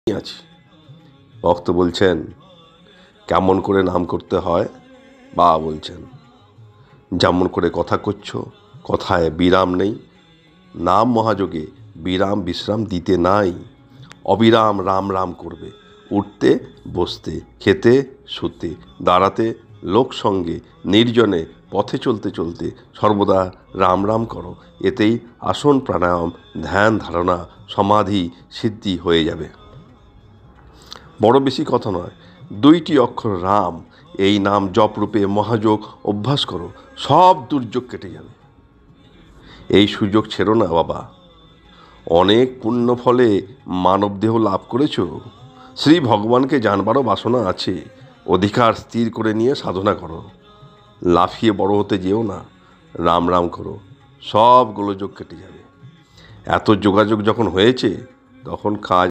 আছি। ভক্ত বলছেন, কেমন করে নাম করতে হয়? বাবা বলছেন, যেমন করে কথা করছো, কথায় বিরাম নেই। নাম মহাযোগে বিরাম বিশ্রাম দিতে নাই। অবিরাম রাম রাম করবে, উঠতে বসতে, খেতে শুতে, দাঁড়াতে, লোকসঙ্গে, নির্জনে, পথে চলতে চলতে সর্বদা রাম রাম করো। এতেই আসন প্রাণায়াম, ধ্যান ধারণা, সমাধি সিদ্ধি হয়ে যাবে। বড় বেশি কথা নয়, 2টি অক্ষর রাম, এই নাম জপরূপে মহাযোগ অভ্যাস করো, সব দুর্যোগ কেটে যাবে। এই সুযোগ ছেড়ো না বাবা। অনেক পুণ্য ফলে মানবদেহ লাভ করেছ। শ্রী ভগবানকে জানবারও বাসনা আছে। অধিকার স্থির করে নিয়ে সাধনা করো। লাফিয়ে বড় হতে যেও না, রাম রাম করো, সব গোলযোগ কেটে যাবে। এত যোগাযোগ যখন হয়েছে, তখন কাজ